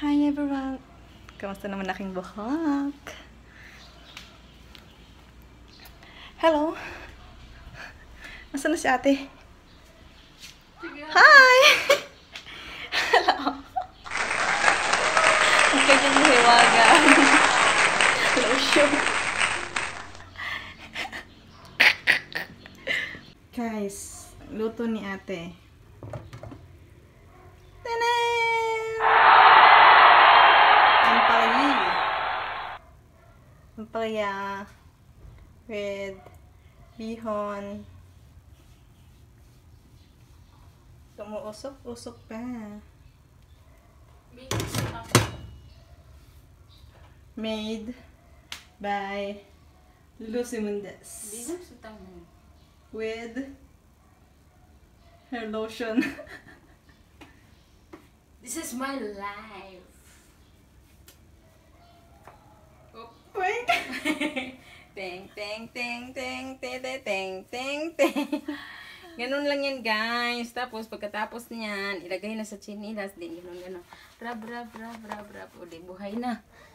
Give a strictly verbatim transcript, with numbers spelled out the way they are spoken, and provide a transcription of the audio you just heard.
Hi everyone! Kamusta naman aking buhok? Hello! Nasaan na si ate? Hi! Hello! Ang kanyang hiwaga. Lotion. Guys, luto ni ate. Ampalaya with bihon. Tumuusok-usok pa. Made by Lucy Mendez with her lotion. This is my life. Wait. Ting, ting, ting, ting, ting, ting, ting, ting. Ganun lang yan, guys. Tapos, pagkatapos niyan, ilagay na sa chinilas din. Ganun, ganun. Rab, rab, rab, rab, rab. O, di, buhay na.